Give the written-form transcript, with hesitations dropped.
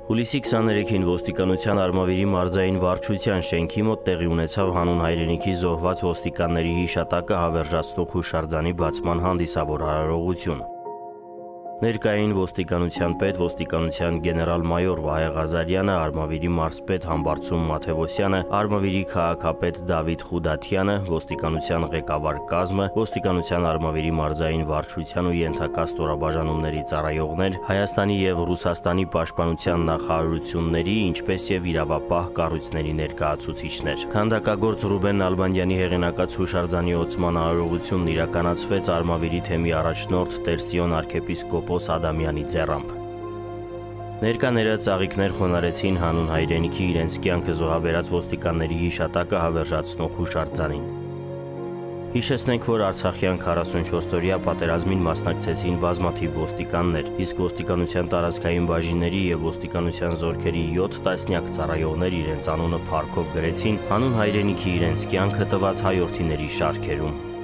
Հուլիսի 23-ին ոստիկանության Արմավիրի մարզային վարչության շենքի մոտ տեղի ունեցավ հանուն հայրենիքի զոհված ոստիկանների հիշատակը հավերժացնող հուշարձանի բացման հանդիսավոր արարողություն։ Ներկային ոստիկանության պետ, ոստիկանության գեներալ-մայոր Վահե Ղազարյանը, Արմավիրի մարզպետ Համբարձում Մաթևոսյանը, Արմավիրի քաղաքապետ Դավիթ Խուդաթյանը, ոստիկանության ղեկավար կազմը, ոստիկանության Արմավիրի մարզային վարչության ու ենթակա ստորաբաժանումների ծառայողներ, Հայաստանի և Ռուսաստանի պաշտպանության նախարարությունների, ինչպես և իրավապահ կառույցների ներկայացուցիչներ։ Քանդակագործ Ռուբեն Նալբանդյանի հեղինակած հուշարձանի ոցման արարողությունն իրականացվեց Արմավիրի թեմի առաջնորդ Տեր-Սիոն arczepiskopos Ադամյանի ձեռամբ։ Ներկաները ծաղիկներ խոնարհեցին հանուն հայրենիքի իրենց կյանքը զոհաբերած ոստիկանների հիշատակը հավերժացնող հուշարձանին։ Հիշեցնենք, որ Արցախյան 44-օրյա պատերազմին մասնակցեցին բազմաթիվ ոստիկաններ, իսկ ոստիկանության տարածքային բաժինների և ոստիկանության զորքերի 7 տասնյակ ծառայողներ իրենց անունը փառքով գրեցին հանուն հայրենիքի իրենց կյանքը տված հայրենիների շարքերում։